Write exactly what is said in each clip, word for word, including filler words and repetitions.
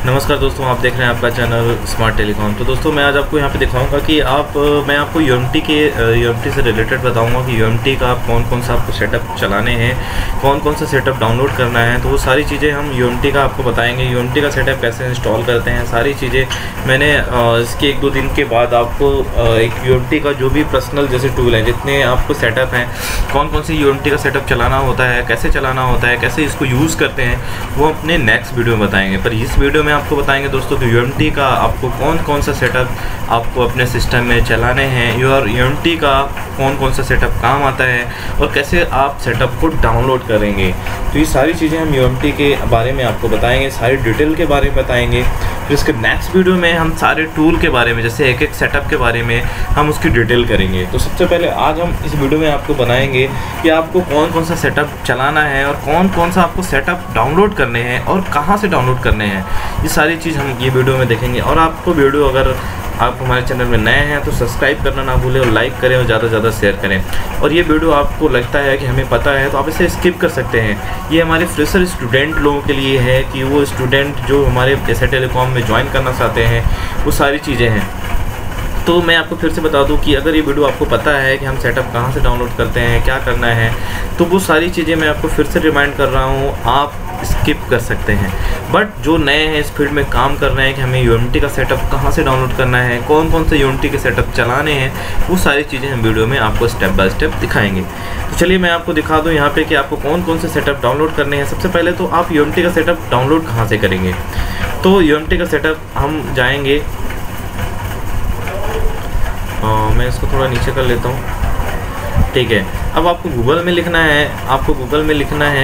नमस्कार दोस्तों, आप देख रहे हैं आपका चैनल स्मार्ट टेलीकॉम। तो दोस्तों मैं आज आपको यहाँ पे दिखाऊंगा कि आप मैं आपको यूएमटी के यूएमटी से रिलेटेड बताऊंगा कि यूएमटी का कौन कौन सा आपको सेटअप चलाने हैं, कौन कौन सा सेटअप डाउनलोड करना है। तो वो सारी चीज़ें हम यूएमटी का आपको बताएंगे। यूएमटी का सेटअप कैसे इंस्टॉल करते हैं, सारी चीज़ें मैंने इसके एक दो दिन के बाद आपको एक यूएमटी का जो भी पर्सनल जैसे टूल है, जितने आपको सेटअप हैं, कौन कौन सी यूएमटी का सेटअप चलाना होता है, कैसे चलाना होता है, कैसे इसको यूज़ करते हैं, वो अपने नेक्स्ट वीडियो में बताएंगे। पर इस वीडियो में आपको बताएंगे दोस्तों कि यूएमटी का आपको कौन कौन सा सेटअप आपको अपने सिस्टम में चलाने हैं और यूएमटी का कौन कौन सा सेटअप काम आता है और कैसे आप सेटअप को डाउनलोड करेंगे। तो ये सारी चीज़ें हम यूएमटी के बारे में आपको बताएंगे, सारी डिटेल के बारे में बताएंगे। फिर इसके नेक्स्ट वीडियो में हम सारे टूल के बारे में, जैसे एक एक सेटअप के बारे में हम उसकी डिटेल करेंगे। तो सबसे पहले आज हम इस वीडियो में आपको बनाएंगे कि आपको कौन कौन सा सेटअप चलाना है और कौन कौन सा आपको सेटअप डाउनलोड करने हैं और कहाँ से डाउनलोड करने हैं। ये सारी चीज़ हम ये वीडियो में देखेंगे। और आपको वीडियो अगर आप हमारे चैनल में नए हैं तो सब्सक्राइब करना ना भूलें और लाइक करें और ज़्यादा से ज़्यादा शेयर करें। और ये वीडियो आपको लगता है कि हमें पता है तो आप इसे स्किप कर सकते हैं। ये हमारे फ्रेशर स्टूडेंट लोगों के लिए है कि वो स्टूडेंट जो हमारे एस टेलीकॉम में ज्वाइन करना चाहते हैं, वो सारी चीज़ें हैं। तो मैं आपको फिर से बता दूं कि अगर ये वीडियो आपको पता है कि हम सेटअप कहाँ से डाउनलोड करते हैं, क्या करना है, तो वो सारी चीज़ें मैं आपको फिर से रिमाइंड कर रहा हूँ, आप स्किप कर सकते हैं। बट जो नए हैं इस फील्ड में काम कर रहे हैं कि हमें यूएमटी का सेटअप कहाँ से डाउनलोड करना है, कौन कौन से यूएमटी के सेटअप चलाने हैं, वो सारी चीज़ें हम वीडियो में आपको स्टेप बाय स्टेप दिखाएंगे। तो चलिए मैं आपको दिखा दूँ यहाँ पे कि आपको कौन कौन से सेटअप डाउनलोड करने हैं। सबसे पहले तो आप यूएमटी का सेटअप डाउनलोड कहाँ से करेंगे। तो यूएमटी का सेटअप हम जाएँगे, आ, मैं इसको थोड़ा नीचे कर लेता हूँ, ठीक है। अब आपको गूगल में लिखना है, आपको गूगल में लिखना है,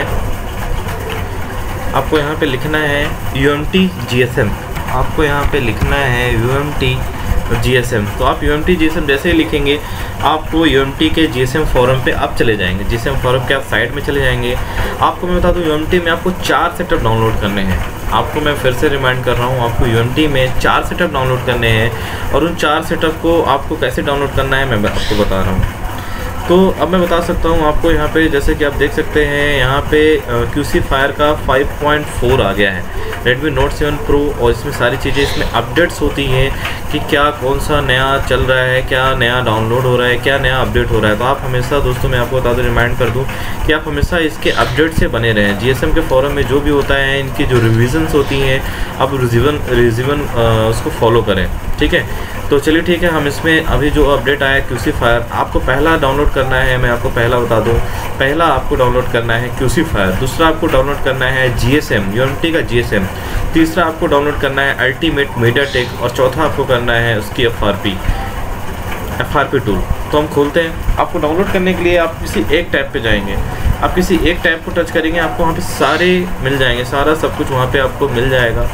आपको यहाँ पे लिखना है यूएमटी जीएसएम। आपको यहाँ पे लिखना है यूएमटी जीएसएम। तो आप यूएमटी जीएसएम जैसे ही लिखेंगे, आपको यूएमटी के जीएसएम फोरम पे आप चले जाएंगे। जीएसएम फोरम के आप साइट में चले जाएंगे। आपको मैं बता दूँ यूएमटी में आपको चार सेटअप डाउनलोड करने हैं। आपको मैं फिर से रिमाइंड कर रहा हूँ, आपको यूएमटी में चार सेटअप डाउनलोड करने हैं और उन चार सेटअप को आपको कैसे डाउनलोड करना है मैं आपको बता रहा हूँ। तो अब मैं बता सकता हूँ आपको यहाँ पे, जैसे कि आप देख सकते हैं यहाँ पे क्यूसी फायर का फाइव पॉइंट फोर आ गया है, रेडमी नोट सेवन प्रो। और इसमें सारी चीज़ें इसमें अपडेट्स होती हैं कि क्या कौन सा नया चल रहा है, क्या नया डाउनलोड हो रहा है, क्या नया अपडेट हो रहा है। तो आप हमेशा दोस्तों मैं आपको बता दूँ, रिमाइंड कर दूँ कि आप हमेशा इसके अपडेट से बने रहें। जीएसएम के फॉरम में जो भी होता है, इनकी जो रिविजन्स होती हैं, आप रिविजन रिविजन उसको फॉलो करें, ठीक है। तो चलिए ठीक है, हम इसमें अभी जो अपडेट आया क्यूसी फायर, आपको पहला डाउनलोड करना है, मैं आपको पहला बता दूं, पहला आपको डाउनलोड करना है क्यूसी फायर, दूसरा आपको डाउनलोड करना है जीएसएम, यूएमटी का जीएसएम, तीसरा आपको डाउनलोड करना है अल्टीमेट मीडियाटेक और चौथा आपको करना है उसकी एफआरपी एफआरपी टूल। तो हम खोलते हैं। आपको डाउनलोड करने के लिए आप किसी एक टैब पे जाएंगे, आप किसी एक टैब को टच करेंगे, आपको वहाँ पे सारे मिल जाएंगे, सारा सब कुछ वहाँ पे आपको मिल जाएगा।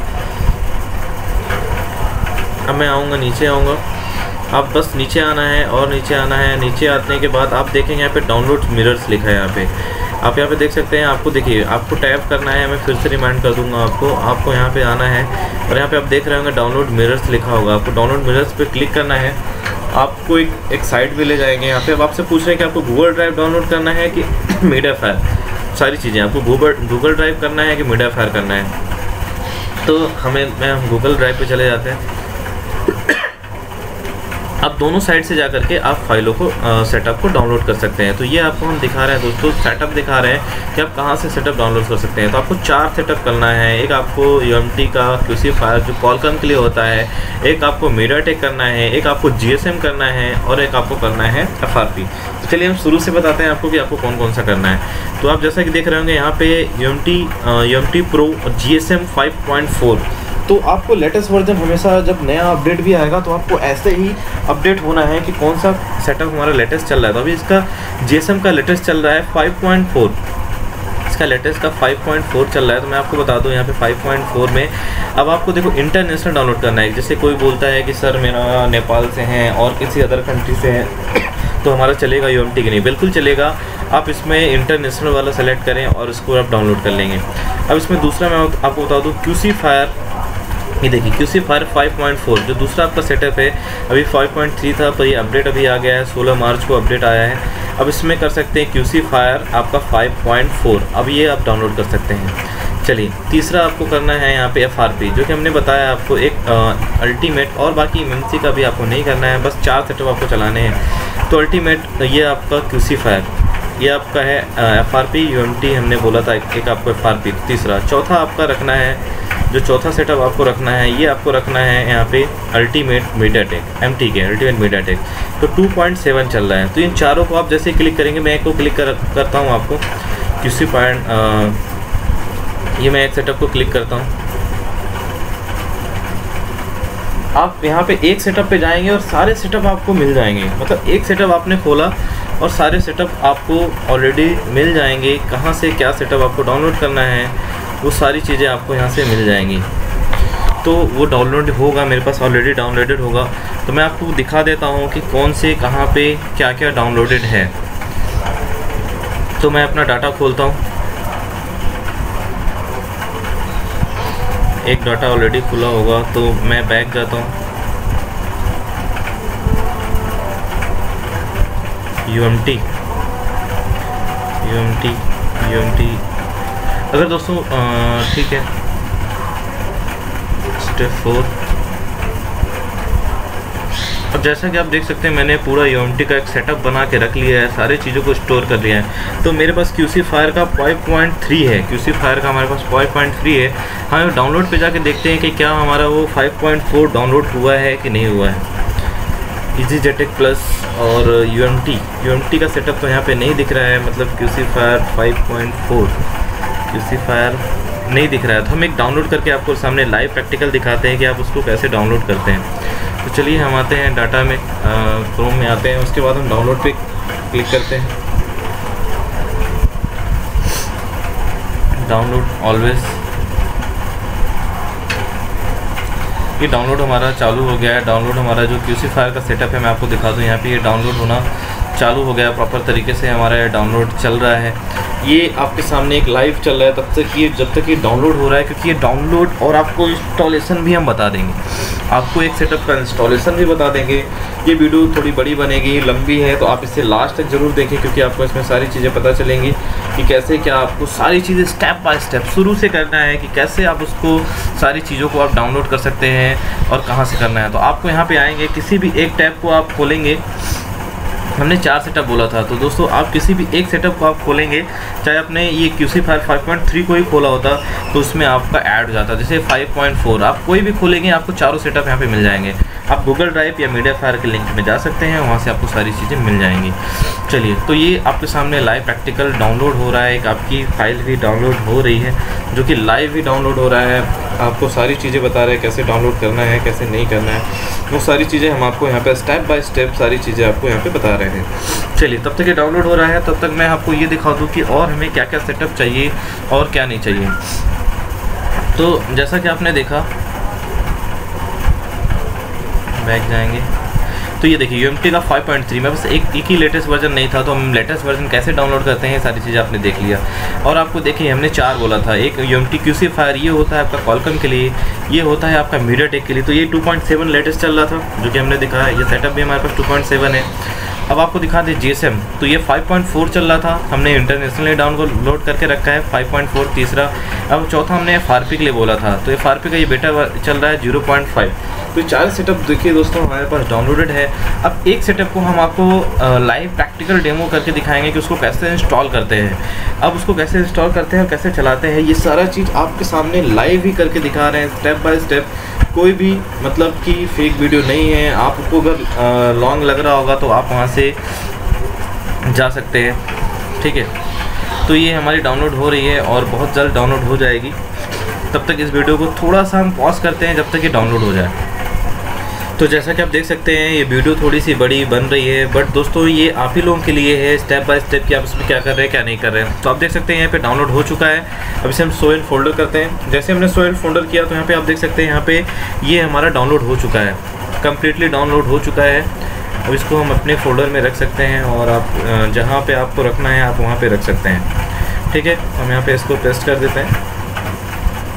अब मैं आऊँगा, नीचे आऊँगा, आप बस नीचे आना है और नीचे आना है। नीचे आने के बाद आप देखेंगे यहाँ पे डाउनलोड मिरर्स लिखा है। यहाँ पे आप यहाँ पे देख सकते हैं। आपको देखिए, आपको टैप करना है, मैं फिर से रिमाइंड कर दूंगा आपको। आपको यहाँ पे आना है और यहाँ पे आप देख रहे होंगे डाउनलोड मिरर्स लिखा होगा। आपको डाउनलोड मिरर्स पे क्लिक करना है, आपको एक एक साइट पे ले जाएंगे। यहाँ पे अब आपसे पूछ रहे हैं कि आपको गूगल ड्राइव डाउनलोड करना है कि मीडिया फायर, सारी चीज़ें आपको गूगल गूगल ड्राइव करना है कि मीडिया फायर करना है। तो हमें मैं गूगल ड्राइव पे चले जाते हैं। आप दोनों साइड से जा करके आप फाइलों को सेटअप को डाउनलोड कर सकते हैं। तो ये आपको हम दिखा रहे हैं दोस्तों, सेटअप दिखा रहे हैं कि आप कहाँ से सेटअप डाउनलोड कर सकते हैं। तो आपको चार सेटअप करना है। एक आपको यूएमटी का क्यूसी फायर जो कॉलकॉम के लिए होता है, एक आपको मीडियाटेक करना है, एक आपको जीएसएम करना है और एक आपको करना है एफआरपी। तो चलिए हम शुरू से बताते हैं आपको कि आपको कौन कौन सा करना है। तो आप जैसा कि देख रहे होंगे यहाँ पे यूएमटी यूएमटी प्रो और जीएसएम फाइव पॉइंट फोर। तो आपको लेटेस्ट वर्जन हमेशा जब नया अपडेट भी आएगा तो आपको ऐसे ही अपडेट होना है कि कौन सा सेटअप हमारा लेटेस्ट चल रहा है। तो अभी इसका जीएसएम का लेटेस्ट चल रहा है फाइव पॉइंट फोर, इसका लेटेस्ट का फाइव पॉइंट फोर चल रहा है। तो मैं आपको बता दूं यहाँ पे फाइव पॉइंट फोर में अब आपको देखो इंटरनेशनल डाउनलोड करना है। जैसे कोई बोलता है कि सर मेरा नेपाल से हैं और किसी अदर कंट्री से है तो हमारा चलेगा यूएमटी की नहीं, बिल्कुल चलेगा। आप इसमें इंटरनेशनल वाला सेलेक्ट करें और इसको आप डाउनलोड कर लेंगे। अब इसमें दूसरा मैं आपको बता दूँ क्यूसी फायर, ये देखिए QC fire five point four जो दूसरा आपका सेटअप है। अभी फाइव पॉइंट थ्री था पर ये अपडेट अभी आ गया है, सोलह मार्च को अपडेट आया है। अब इसमें कर सकते हैं क्यूसी फायर आपका फाइव पॉइंट फोर, अब ये आप डाउनलोड कर सकते हैं। चलिए तीसरा आपको करना है यहाँ पे एफ आर पी, जो कि हमने बताया आपको एक अल्टीमेट, और बाकी एमएनसी का भी आपको नहीं करना है, बस चार सेटअप आपको चलाने हैं। तो अल्टीमेट ये आपका क्यूसीफायर, ये आपका है F R P U M T हमने बोला था, एक आपको एफ आर पी। तीसरा चौथा आपका रखना है, जो चौथा सेटअप आपको रखना है ये आपको रखना है यहाँ पे अल्टीमेट मीडियाटेक एम टी के अल्टीमेट मीडियाटेक। तो टू पॉइंट सेवन चल रहा है। तो इन चारों को आप जैसे ही क्लिक करेंगे, मैं एक को क्लिक कर, करता हूँ आपको क्यूसीफायर, ये मैं एक सेटअप को क्लिक करता हूँ। आप यहाँ पे एक सेटअप पे जाएंगे और सारे सेटअप आपको मिल जाएंगे, मतलब एक सेटअप आपने खोला और सारे सेटअप आपको ऑलरेडी मिल जाएंगे। कहाँ से क्या सेटअप आपको डाउनलोड करना है वो सारी चीज़ें आपको यहाँ से मिल जाएंगी। तो वो डाउनलोड होगा, मेरे पास ऑलरेडी डाउनलोडेड होगा। तो मैं आपको दिखा देता हूँ कि कौन से कहाँ पे क्या क्या डाउनलोडेड है। तो मैं अपना डाटा खोलता हूँ, एक डाटा ऑलरेडी खुला होगा, तो मैं बैक जाता हूँ, U M T U M T U M T अगर दोस्तों ठीक है, स्टेप फोर। अब जैसा कि आप देख सकते हैं मैंने पूरा यू एम टी का एक सेटअप बना के रख लिया है, सारी चीज़ों को स्टोर कर लिया है। तो मेरे पास क्यूसीफायर का फाइव पॉइंट थ्री है, क्यूसीफायर का हमारे पास फाइव पॉइंट थ्री है। हाँ, डाउनलोड पे जाके देखते हैं कि क्या हमारा वो फाइव पॉइंट फोर डाउनलोड हुआ है कि नहीं हुआ है। EasyJetX प्लस और U M T U M T का सेटअप तो यहाँ पे नहीं दिख रहा है, मतलब QC fire five point four QC fire नहीं दिख रहा है। तो हम एक डाउनलोड करके आपको सामने लाइव प्रैक्टिकल दिखाते हैं कि आप उसको कैसे डाउनलोड करते हैं। तो चलिए हम आते हैं डाटा में, क्रोम में आते हैं, उसके बाद हम डाउनलोड पे क्लिक करते हैं। डाउनलोड ऑलवेज, ये डाउनलोड हमारा चालू हो गया है। डाउनलोड हमारा जो क्यूसीफायर का सेटअप है मैं आपको दिखा दूँ, यहाँ पे ये डाउनलोड होना चालू हो गया, प्रॉपर तरीके से हमारा ये डाउनलोड चल रहा है। ये आपके सामने एक लाइव चल रहा है तब तक ये जब तक ये डाउनलोड हो रहा है, क्योंकि ये डाउनलोड और आपको इंस्टॉलेशन भी हम बता देंगे, आपको एक सेटअप का इंस्टॉलेशन भी बता देंगे। ये वीडियो थोड़ी बड़ी बनेगी, लंबी है, तो आप इसे लास्ट तक ज़रूर देखें, क्योंकि आपको इसमें सारी चीज़ें पता चलेंगी कि कैसे क्या आपको सारी चीज़ें स्टेप बाय स्टेप शुरू से करना है, कि कैसे आप उसको सारी चीज़ों को आप डाउनलोड कर सकते हैं और कहाँ से करना है। तो आपको यहाँ पे आएंगे, किसी भी एक टैब को आप खोलेंगे, हमने चार सेटअप बोला था, तो दोस्तों आप किसी भी एक सेटअप को आप खोलेंगे, चाहे आपने ये क्यूसीफायर फाइव पॉइंट थ्री को ही खोला होता तो उसमें आपका ऐड हो जाता। जैसे फाइव पॉइंट फोर आप कोई भी खोलेंगे आपको चारों सेटअप यहाँ पे मिल जाएंगे। आप गूगल ड्राइव या मीडियाफायर के लिंक में जा सकते हैं, वहाँ से आपको सारी चीज़ें मिल जाएंगी। चलिए, तो ये आपके सामने लाइव प्रैक्टिकल डाउनलोड हो रहा है, एक आपकी फ़ाइल भी डाउनलोड हो रही है, जो कि लाइव भी डाउनलोड हो रहा है। आपको सारी चीज़ें बता रहे हैं कैसे डाउनलोड करना है, कैसे नहीं करना है, वो सारी चीज़ें हम आपको यहाँ पे स्टेप बाय स्टेप सारी चीज़ें आपको यहाँ पे बता रहे हैं। चलिए, तब तक ये डाउनलोड हो रहा है, तब तक मैं आपको ये दिखा दूँ कि और हमें क्या क्या सेटअप चाहिए और क्या नहीं चाहिए। तो जैसा कि आपने देखा, बैक जाएंगे तो ये देखिए यूएमटी का फाइव पॉइंट थ्री में बस एक एक ही लेटेस्ट वर्जन नहीं था, तो हम लेटेस्ट वर्जन कैसे डाउनलोड करते हैं सारी चीज़ें आपने देख लिया। और आपको देखिए हमने चार बोला था, एक यूएमटी क्यूसीफायर ये होता है आपका कॉलकम के लिए, ये होता है आपका मीडियाटेक के लिए। तो ये टू पॉइंट सेवन लेटेस्ट चल रहा था, जो कि हमने दिखाया। ये सेटअप भी हमारे पास टू पॉइंट सेवन है। अब आपको दिखा दें जीएसएम, तो ये फाइव पॉइंट फोर चल रहा था, हमने इंटरनेशनली डाउनलोड करके रखा है फाइव पॉइंट फोर तीसरा। अब चौथा हमने एफआरपी के लिए बोला था, तो एफआरपी का ये बेटा चल रहा है ज़ीरो पॉइंट फाइव। तो चार सेटअप देखिए दोस्तों हमारे पास डाउनलोडेड है। अब एक सेटअप को हम आपको लाइव प्रैक्टिकल डेमो करके दिखाएंगे कि उसको कैसे इंस्टॉल करते हैं। अब उसको कैसे इंस्टॉल करते हैं और कैसे चलाते हैं, ये सारा चीज़ आपके सामने लाइव ही करके दिखा रहे हैं स्टेप बाय स्टेप। कोई भी मतलब कि फेक वीडियो नहीं है। आपको अगर लॉन्ग लग रहा होगा तो आप वहाँ से जा सकते हैं, ठीक है। तो ये हमारी डाउनलोड हो रही है और बहुत जल्द डाउनलोड हो जाएगी। तब तक इस वीडियो को थोड़ा सा हम पॉज करते हैं जब तक ये डाउनलोड हो जाए। तो जैसा कि आप देख सकते हैं ये वीडियो थोड़ी सी बड़ी बन रही है, बट दोस्तों ये आप ही लोगों के लिए है स्टेप बाय स्टेप कि आप इसमें क्या कर रहे हैं क्या नहीं कर रहे हैं। तो आप देख सकते हैं यहाँ पे डाउनलोड हो चुका है। अब इसे हम शो इन फोल्डर करते हैं। जैसे हमने शो इन फोल्डर किया तो यहाँ पे आप देख सकते हैं यहाँ पे ये हमारा डाउनलोड हो चुका है, कम्प्लीटली डाउनलोड हो चुका है। अब इसको हम अपने फोल्डर में रख सकते हैं और आप जहाँ पर आपको रखना है आप वहाँ पर रख सकते हैं, ठीक है। हम यहाँ पर इसको पेस्ट कर देते हैं।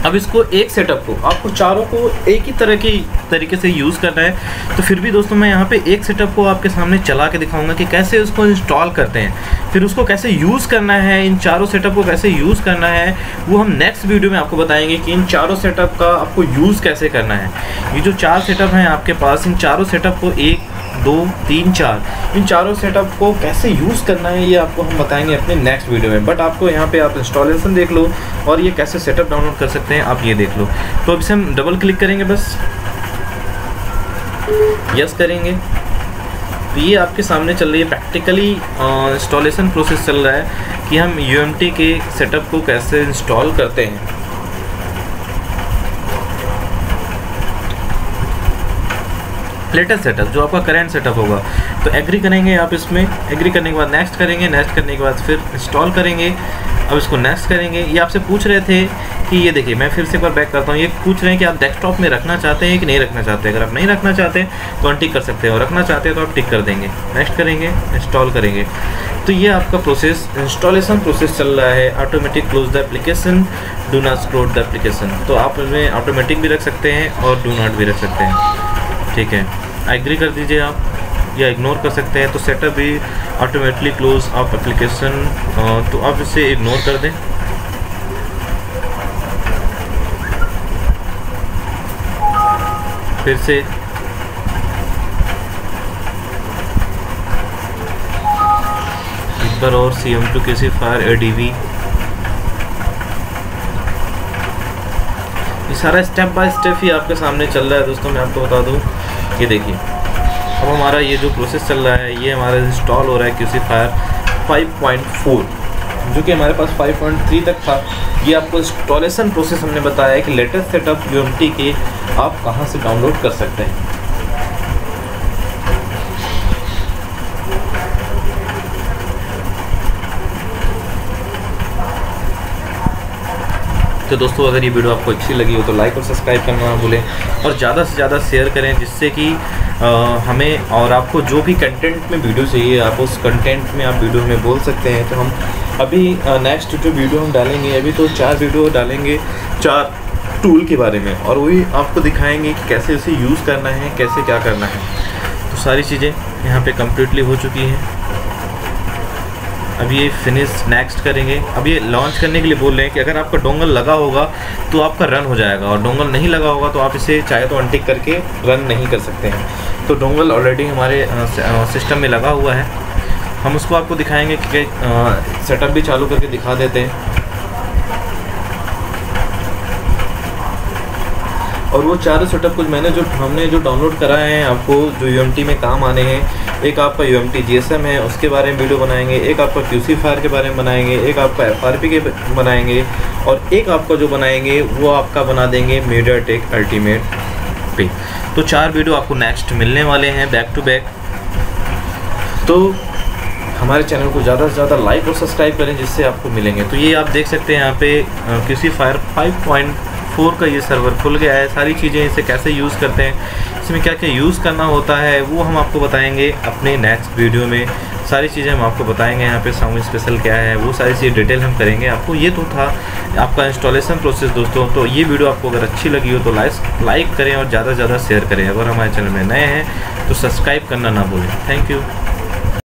अब इसको एक सेटअप को आपको चारों को एक ही तरह की तरीके से यूज़ करना है। तो फिर भी दोस्तों मैं यहाँ पे एक सेटअप को आपके सामने चला के दिखाऊंगा कि कैसे उसको इंस्टॉल करते हैं, फिर उसको कैसे यूज़ करना है, इन चारों सेटअप को कैसे यूज़ करना है वो हम नेक्स्ट वीडियो में आपको बताएंगे कि इन चारों सेटअप का आपको यूज़ कैसे करना है। ये जो चार सेटअप हैं आपके पास, इन चारों सेटअप को एक दो तीन चार इन चारों सेटअप को कैसे यूज़ करना है ये आपको हम बताएंगे अपने नेक्स्ट वीडियो में। बट आपको यहाँ पे आप इंस्टॉलेशन देख लो और ये कैसे सेटअप डाउनलोड कर सकते हैं आप ये देख लो। तो अब इसे हम डबल क्लिक करेंगे, बस यस करेंगे तो ये आपके सामने चल रही है प्रैक्टिकली इंस्टॉलेशन प्रोसेस चल रहा है कि हम यू एम टी के सेटअप को कैसे इंस्टॉल करते हैं। लेटेस्ट सेटअप जो आपका करंट सेटअप होगा तो एग्री करेंगे आप इसमें, एग्री करने के बाद नेक्स्ट करेंगे, नेक्स्ट करने के बाद फिर इंस्टॉल करेंगे। अब इसको नेक्स्ट करेंगे। ये आपसे पूछ रहे थे कि ये देखिए मैं फिर से एक बार बैक करता हूँ, ये पूछ रहे हैं कि आप डेस्कटॉप में रखना चाहते हैं कि नहीं रखना चाहते हैं। अगर आप नहीं रखना चाहते हैं तो अनटिक कर सकते हैं और रखना चाहते हैं तो आप टिक कर देंगे, नेक्स्ट करेंगे, इंस्टॉल करेंगे। तो ये आपका प्रोसेस इंस्टॉलेशन प्रोसेस चल रहा है। Automatic close the application, do not explore the application. तो आप इसमें ऑटोमेटिक भी रख सकते हैं और डू नॉट भी रख सकते हैं, ठीक है। एग्री कर दीजिए आप या इग्नोर कर सकते हैं। तो सेटअप भी ऑटोमेटिकली क्लोज ऑफ एप्लीकेशन, तो आप इसे इग्नोर कर दें। फिर से एक बार और सी एम टू किसी फायर ए डी वी, ये सारा स्टेप बाय स्टेप ही आपके सामने चल रहा है दोस्तों। मैं आपको बता दूं, ये देखिए अब हमारा ये जो प्रोसेस चल रहा है ये हमारा इंस्टॉल हो रहा है QC fire five point four, जो कि हमारे पास फाइव पॉइंट थ्री तक था। ये आपको इंस्टॉलेशन प्रोसेस हमने बताया है कि latest setup U M T के आप कहाँ से डाउनलोड कर सकते हैं। तो दोस्तों अगर ये वीडियो आपको अच्छी लगी हो तो लाइक और सब्सक्राइब करना ना भूलें और ज़्यादा से ज़्यादा शेयर करें, जिससे कि आ, हमें और आपको जो भी कंटेंट में वीडियो चाहिए आप उस कंटेंट में आप वीडियो में बोल सकते हैं। तो हम अभी नेक्स्ट जो वीडियो हम डालेंगे, अभी तो चार वीडियो डालेंगे चार टूल के बारे में, और वही आपको दिखाएंगे कि कैसे उसे यूज़ करना है, कैसे क्या करना है। तो सारी चीज़ें यहाँ पे कम्प्लीटली हो चुकी हैं। अब ये फिनिश नेक्स्ट करेंगे। अब ये लॉन्च करने के लिए बोल रहे हैं कि अगर आपका डोंगल लगा होगा तो आपका रन हो जाएगा, और डोंगल नहीं लगा होगा तो आप इसे चाहे तो अनटिक करके रन नहीं कर सकते हैं। तो डोंगल ऑलरेडी हमारे सिस्टम में लगा हुआ है, हम उसको आपको दिखाएंगे कि सेटअप भी चालू करके दिखा देते हैं। और वो चारों सेटअप कुछ मैंने जो हमने जो डाउनलोड कराए हैं आपको जो यू एम टी में काम आने हैं, एक आपका U M T G S M है उसके बारे में वीडियो बनाएंगे, एक आपका क्यूसी फायर के बारे में बनाएंगे, एक आपका एफ आर पी के बनाएंगे, और एक आपका जो बनाएंगे वो आपका बना देंगे मीडियाटेक अल्टीमेट पे। तो चार वीडियो आपको नेक्स्ट मिलने वाले हैं बैक टू बैक। तो हमारे चैनल को ज़्यादा से ज़्यादा लाइक और सब्सक्राइब करें जिससे आपको मिलेंगे। तो ये आप देख सकते हैं यहाँ पे QC fire five point four का ये सर्वर खुल गया है। सारी चीज़ें इसे कैसे यूज़ करते हैं, इसमें क्या क्या यूज़ करना होता है वो हम आपको बताएंगे अपने नेक्स्ट वीडियो में। सारी चीज़ें हम आपको बताएंगे, यहाँ पे साउंड स्पेशल क्या है वो सारी चीज़ें डिटेल हम करेंगे आपको। ये तो था आपका इंस्टॉलेशन प्रोसेस दोस्तों। तो ये वीडियो आपको अगर अच्छी लगी हो तो लाइक लाइक करें और ज़्यादा से ज़्यादा शेयर करें। अगर हमारे चैनल में नए हैं तो सब्सक्राइब करना ना भूलें। Thank you.